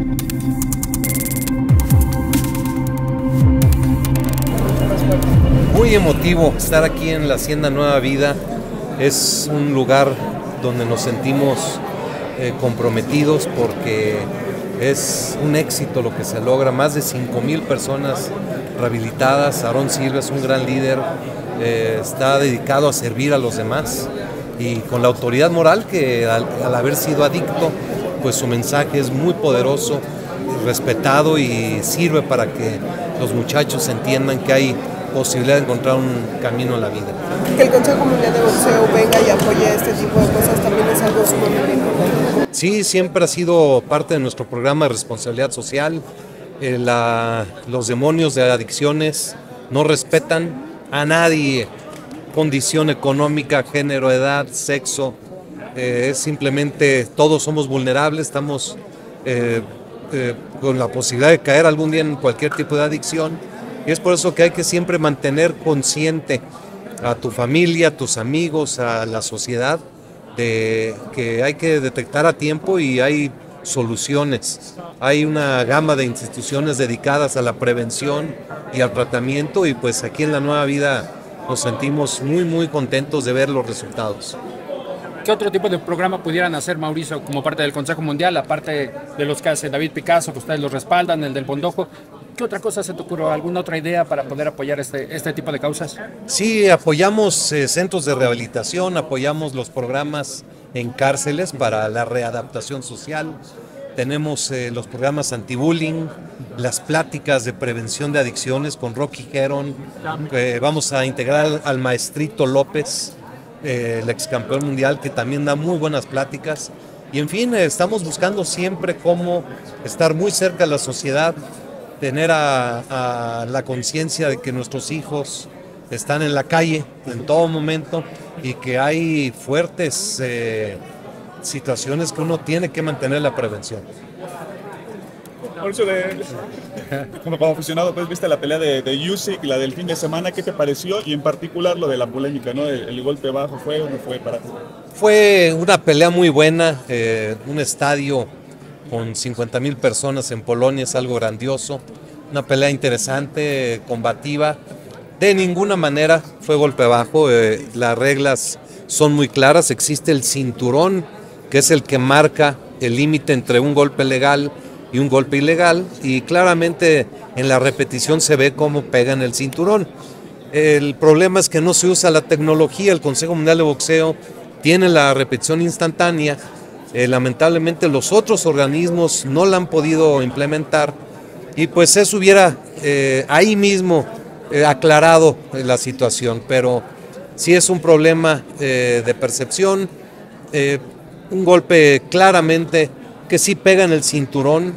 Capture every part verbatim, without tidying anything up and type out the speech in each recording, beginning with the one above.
Muy emotivo estar aquí en la Hacienda Nueva Vida. Es un lugar donde nos sentimos eh, comprometidos porque es un éxito lo que se logra. Más de cinco mil personas rehabilitadas. Aarón Silva es un gran líder, eh, está dedicado a servir a los demás y con la autoridad moral que al, al haber sido adicto, pues su mensaje es muy poderoso, respetado y sirve para que los muchachos entiendan que hay posibilidad de encontrar un camino en la vida. Que el Consejo Mundial de Boxeo venga y apoye este tipo de cosas también es algo sumamente importante. Sí, siempre ha sido parte de nuestro programa de responsabilidad social. Eh, la, los demonios de adicciones no respetan a nadie, condición económica, género, edad, sexo. Eh, es simplemente todos somos vulnerables, estamos eh, eh, con la posibilidad de caer algún día en cualquier tipo de adicción. Y es por eso que hay que siempre mantener consciente a tu familia, a tus amigos, a la sociedad, de que hay que detectar a tiempo y hay soluciones. Hay una gama de instituciones dedicadas a la prevención y al tratamiento y pues aquí en la Nueva Vida nos sentimos muy muy contentos de ver los resultados. ¿Qué otro tipo de programa pudieran hacer, Mauricio, como parte del Consejo Mundial, aparte de los que hace David Picasso, que ustedes los respaldan, el del Bondojo? ¿Qué otra cosa se te ocurrió? ¿Alguna otra idea para poder apoyar este, este tipo de causas? Sí, apoyamos eh, centros de rehabilitación, apoyamos los programas en cárceles para la readaptación social. Tenemos eh, los programas anti-bullying, las pláticas de prevención de adicciones con Rocky Heron. Eh, vamos a integrar al maestrito López, eh, el ex campeón mundial, que también da muy buenas pláticas. Y en fin, eh, estamos buscando siempre cómo estar muy cerca de la sociedad, tener a, a la conciencia de que nuestros hijos están en la calle en todo momento y que hay fuertes eh, situaciones que uno tiene que mantener la prevención. Mauricio, de, como, como aficionado, pues viste la pelea de, de Usyk, la del fin de semana, ¿qué te pareció? Y en particular lo de la polémica, ¿no? El, el golpe bajo, ¿fue o no fue para ti? Fue una pelea muy buena, eh, un estadio con cincuenta mil personas en Polonia, es algo grandioso, una pelea interesante, combativa. De ninguna manera fue golpe bajo, eh, las reglas son muy claras, existe el cinturón, que es el que marca el límite entre un golpe legal y un golpe ilegal, y claramente en la repetición se ve cómo pega en el cinturón. El problema es que no se usa la tecnología, el Consejo Mundial de Boxeo tiene la repetición instantánea. Eh, lamentablemente los otros organismos no la han podido implementar y pues eso hubiera eh, ahí mismo eh, aclarado eh, la situación, pero sí es un problema eh, de percepción, eh, un golpe claramente que sí pega en el cinturón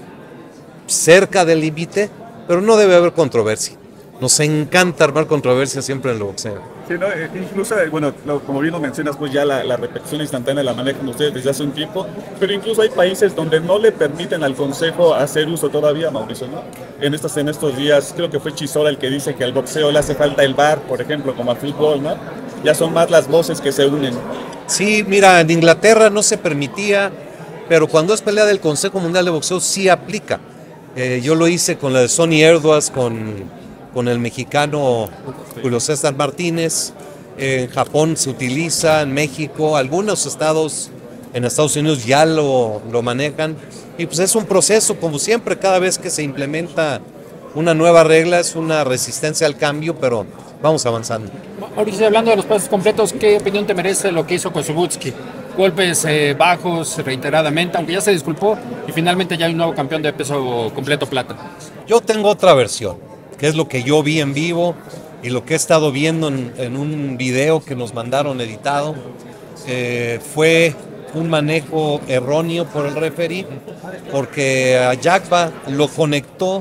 cerca del límite, pero no debe haber controversia. Nos encanta armar controversia siempre en el boxeo. Sí, ¿no? Incluso, bueno, lo, como bien lo mencionas, pues ya la, la repetición instantánea la manejan ustedes desde hace un tiempo, pero incluso hay países donde no le permiten al Consejo hacer uso todavía, Mauricio, ¿no? En estos, en estos días, creo que fue Chisora el que dice que al boxeo le hace falta el V A R, por ejemplo, como al fútbol, ¿no? Ya son más las voces que se unen. Sí, mira, en Inglaterra no se permitía, pero cuando es pelea del Consejo Mundial de Boxeo sí aplica. Eh, yo lo hice con la de Sonny Erdoas, con... con el mexicano Julio César Martínez. En Japón se utiliza, en México, algunos estados en Estados Unidos ya lo, lo manejan y pues es un proceso, como siempre, cada vez que se implementa una nueva regla es una resistencia al cambio, pero vamos avanzando. Mauricio, hablando de los pasos completos, ¿qué opinión te merece lo que hizo Kosubutsky? Golpes eh, bajos reiteradamente, aunque ya se disculpó y finalmente ya hay un nuevo campeón de peso completo plata. Yo tengo otra versión, que es lo que yo vi en vivo y lo que he estado viendo en, en un video que nos mandaron editado. Eh, fue un manejo erróneo por el referee, porque a Jacba lo conectó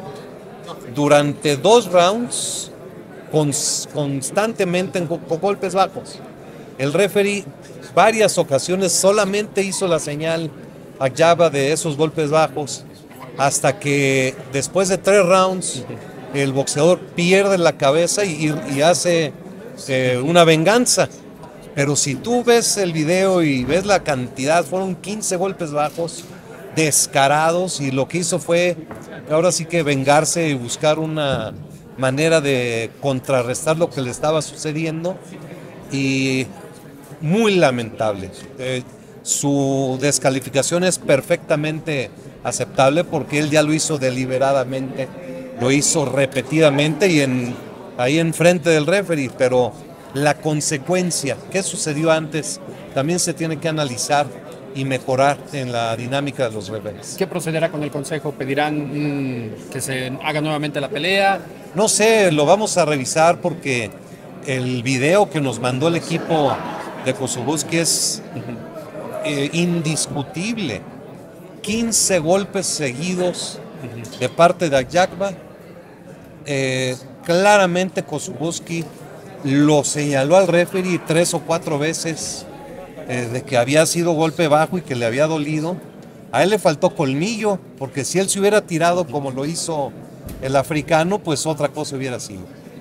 durante dos rounds cons, constantemente en, con golpes bajos. El referee varias ocasiones solamente hizo la señal a Jacba de esos golpes bajos, hasta que después de tres rounds el boxeador pierde la cabeza y, y hace eh, una venganza. Pero si tú ves el video y ves la cantidad, fueron quince golpes bajos, descarados, y lo que hizo fue ahora sí que vengarse y buscar una manera de contrarrestar lo que le estaba sucediendo, y muy lamentable. Eh, su descalificación es perfectamente aceptable porque él ya lo hizo deliberadamente, lo hizo repetidamente y en, ahí enfrente del referee, pero la consecuencia, qué sucedió antes, también se tiene que analizar y mejorar en la dinámica de los referees. ¿Qué procederá con el consejo? ¿Pedirán mmm, que se haga nuevamente la pelea? No sé, lo vamos a revisar porque el video que nos mandó el equipo de Kosobuski es eh, indiscutible. quince golpes seguidos de parte de Ayakba. Eh, claramente Kosobuski lo señaló al referee tres o cuatro veces eh, de que había sido golpe bajo y que le había dolido. A él le faltó colmillo, porque si él se hubiera tirado como lo hizo el africano, pues otra cosa hubiera sido.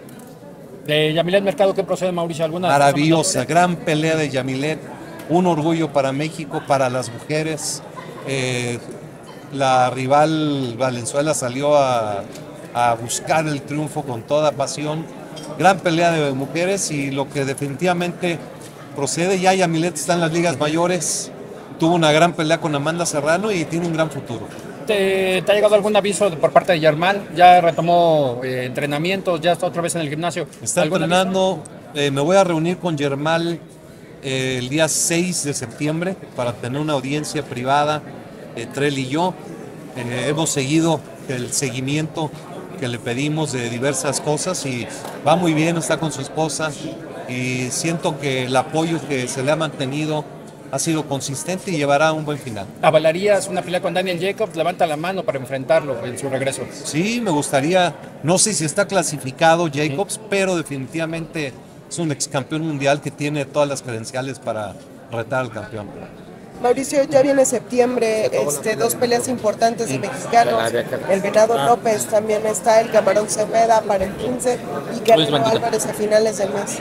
De Yamilet Mercado, ¿qué procede, Mauricio? ¿Alguna? Maravillosa, gran pelea de Yamilet, un orgullo para México, para las mujeres. Eh, la rival Valenzuela salió a, a buscar el triunfo con toda pasión. Gran pelea de mujeres, y lo que definitivamente procede, ya Yamilet está en las ligas mayores, tuvo una gran pelea con Amanda Serrano y tiene un gran futuro. ¿Te, te ha llegado algún aviso por parte de Germán? ¿Ya retomó eh, entrenamientos? ¿Ya está otra vez en el gimnasio? Está entrenando, eh, me voy a reunir con Germán eh, el día seis de septiembre para tener una audiencia privada, entre él y yo. Eh, hemos seguido el seguimiento que le pedimos de diversas cosas y va muy bien, está con su esposa, y siento que el apoyo que se le ha mantenido ha sido consistente y llevará a un buen final. ¿Avalarías una pelea con Daniel Jacobs? Levanta la mano para enfrentarlo en su regreso. Sí, me gustaría, no sé si está clasificado Jacobs, ¿sí? Pero definitivamente es un ex campeón mundial que tiene todas las credenciales para retar al campeón. Mauricio, ya viene septiembre, este, dos peleas importantes de mexicanos, el Venado López, también está el Camarón Cepeda para el quince y Canelo Álvarez a finales del mes.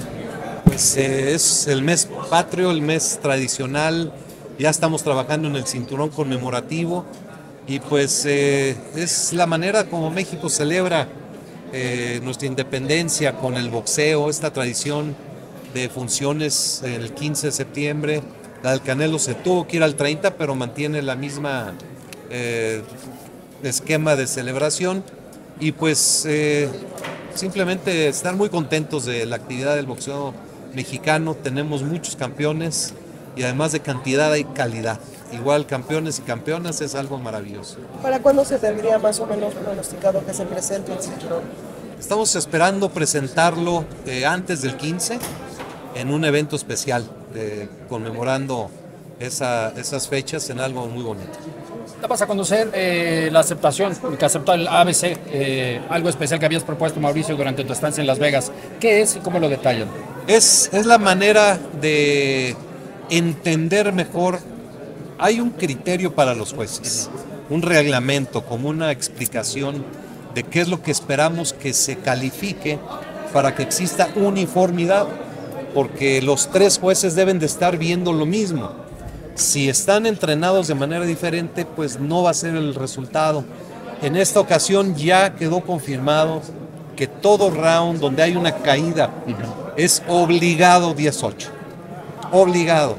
Pues eh, es el mes patrio, el mes tradicional, ya estamos trabajando en el cinturón conmemorativo, y pues eh, es la manera como México celebra eh, nuestra independencia con el boxeo, esta tradición de funciones el quince de septiembre. La del Canelo se tuvo que ir al treinta, pero mantiene la misma eh, esquema de celebración, y pues eh, simplemente estar muy contentos de la actividad del boxeo mexicano. Tenemos muchos campeones y además de cantidad hay calidad. Igual campeones y campeonas, es algo maravilloso. ¿Para cuándo se tendría más o menos pronosticado que se presente el cinturón? Estamos esperando presentarlo eh, antes del quince en un evento especial, eh, conmemorando esa, esas fechas en algo muy bonito. Vas a conocer eh, la aceptación que aceptó el A B C, eh, algo especial que habías propuesto, Mauricio, durante tu estancia en Las Vegas. ¿Qué es y cómo lo detallan? Es, es la manera de entender mejor. Hay un criterio para los jueces, un reglamento, como una explicación de qué es lo que esperamos que se califique para que exista uniformidad, porque los tres jueces deben de estar viendo lo mismo. Si están entrenados de manera diferente, pues no va a ser el resultado. En esta ocasión ya quedó confirmado que todo round donde hay una caída es obligado diez ocho. Obligado.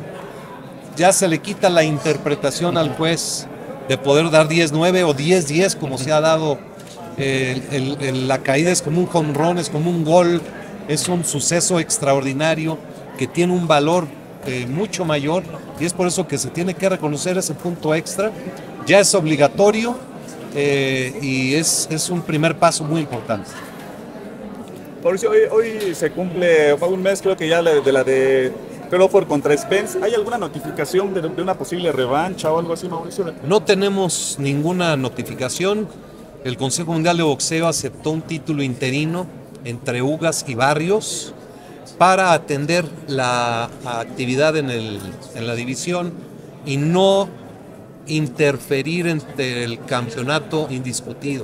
Ya se le quita la interpretación al juez de poder dar diez nueve o diez diez, como se ha dado. El, el, el, la caída es como un home run, es como un gol, es un suceso extraordinario que tiene un valor eh, mucho mayor, y es por eso que se tiene que reconocer ese punto extra. Ya es obligatorio eh, y es, es un primer paso muy importante. Mauricio, hoy, hoy se cumple un mes, creo que ya de la de Crawford contra Spence. ¿Hay alguna notificación de, de una posible revancha o algo así, Mauricio? No tenemos ninguna notificación. El Consejo Mundial de Boxeo aceptó un título interino entre Ugas y Barrios para atender la actividad en, el, en la división y no interferir entre el campeonato indiscutido.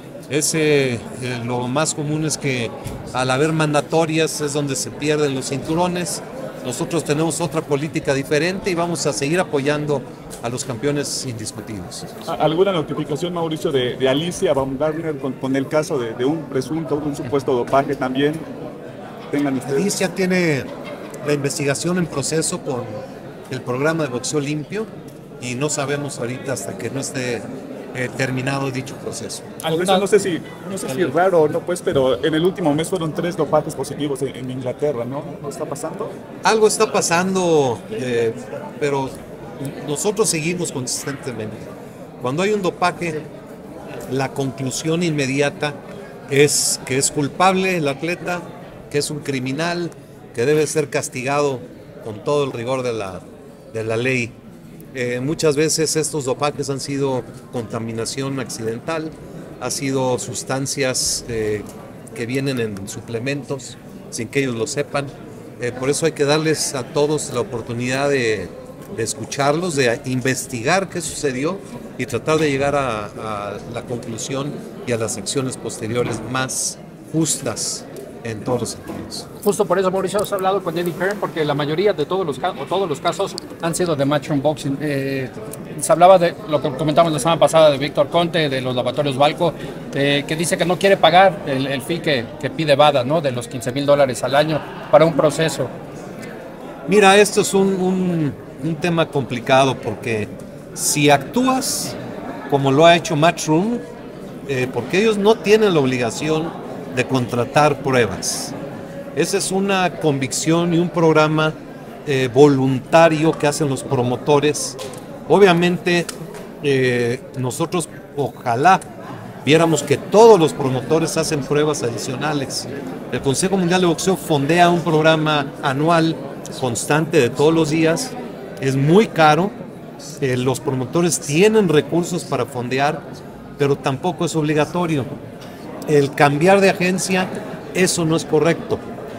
Ese, eh, lo más común es que al haber mandatorias es donde se pierden los cinturones, Nosotros tenemos otra política diferente y vamos a seguir apoyando a los campeones indiscutidos. ¿Alguna notificación, Mauricio, de, de Alicia Baumgartner con, con el caso de, de un presunto, un supuesto dopaje también? Tengan ustedes. Alicia tiene la investigación en proceso con el programa de boxeo limpio y no sabemos ahorita hasta que no esté eh, terminado dicho proceso. Por eso no sé si, no sé si es raro o no, pues, pero en el último mes fueron tres dopajes positivos en, en Inglaterra, ¿no? ¿No está pasando? Algo está pasando, eh, pero nosotros seguimos consistentemente. Cuando hay un dopaje, la conclusión inmediata es que es culpable el atleta, que es un criminal, que debe ser castigado con todo el rigor de la, de la ley. Eh, muchas veces estos dopajes han sido contaminación accidental, ha sido sustancias eh, que vienen en suplementos sin que ellos lo sepan. Eh, por eso hay que darles a todos la oportunidad de, de escucharlos, de investigar qué sucedió y tratar de llegar a, a la conclusión y a las acciones posteriores más justas en todos los sentidos. Justo por eso, Mauricio, has hablado con Eddie Hearn, porque la mayoría de todos los, o todos los casos han sido de Matchroom Boxing. Eh, se hablaba de lo que comentamos la semana pasada de Víctor Conte, de los lavatorios Balco, eh, que dice que no quiere pagar el, el fee que, que pide Bada, ¿no? De los quince mil dólares al año para un proceso. Mira, esto es un, un, un tema complicado porque si actúas como lo ha hecho Matchroom, eh, porque ellos no tienen la obligación de contratar pruebas. Esa es una convicción y un programa eh, voluntario que hacen los promotores. Obviamente eh, nosotros ojalá viéramos que todos los promotores hacen pruebas adicionales. El Consejo Mundial de Boxeo fondea un programa anual constante de todos los días. Es muy caro. Eh, los promotores tienen recursos para fondear, pero tampoco es obligatorio. El cambiar de agencia, eso no es correcto.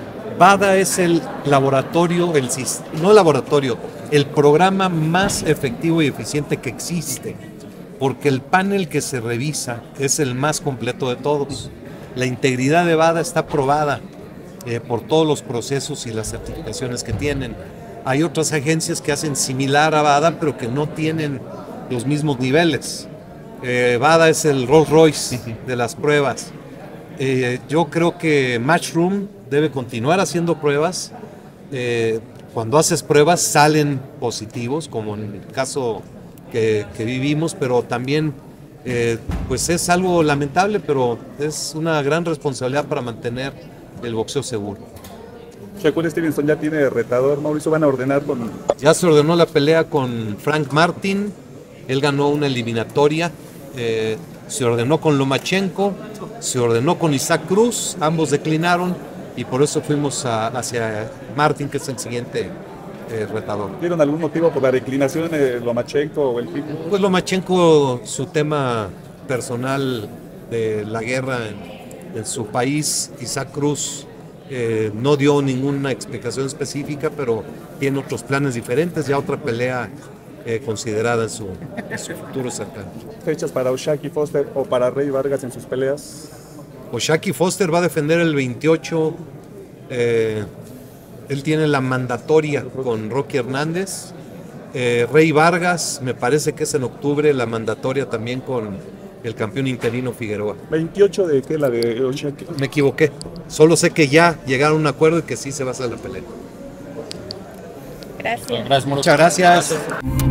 Bada es el laboratorio, el, no el laboratorio, el programa más efectivo y eficiente que existe, porque el panel que se revisa es el más completo de todos. La integridad de Bada está probada eh, por todos los procesos y las certificaciones que tienen. Hay otras agencias que hacen similar a Bada, pero que no tienen los mismos niveles. Eh, Bada es el Rolls Royce de las pruebas. Eh, yo creo que Matchroom debe continuar haciendo pruebas. Eh, cuando haces pruebas salen positivos, como en el caso que, que vivimos, pero también eh, pues es algo lamentable, pero es una gran responsabilidad para mantener el boxeo seguro. Shakur Stevenson ya tiene retador, Mauricio, van a ordenar con... Ya se ordenó la pelea con Frank Martin, él ganó una eliminatoria. Eh, se ordenó con Lomachenko, se ordenó con Isaac Cruz, ambos declinaron y por eso fuimos a, hacia Martin, que es el siguiente eh, retador. ¿Vieron algún motivo por la declinación de Lomachenko o el pico? Pues Lomachenko, su tema personal de la guerra en, en su país. Isaac Cruz eh, no dio ninguna explicación específica, pero tiene otros planes diferentes, ya otra pelea Eh, considerada en su, en su futuro cercano. ¿Fechas para O'Shaquie Foster o para Rey Vargas en sus peleas? O'Shaquie Foster va a defender el veintiocho. Eh, él tiene la mandatoria con Rocky Hernández. Eh, Rey Vargas, me parece que es en octubre, la mandatoria también con el campeón interino Figueroa. ¿veintiocho de qué? La de O'Shaquie. Me equivoqué. Solo sé que ya llegaron a un acuerdo y que sí se va a hacer la pelea. Gracias. Gracias, Muchas gracias.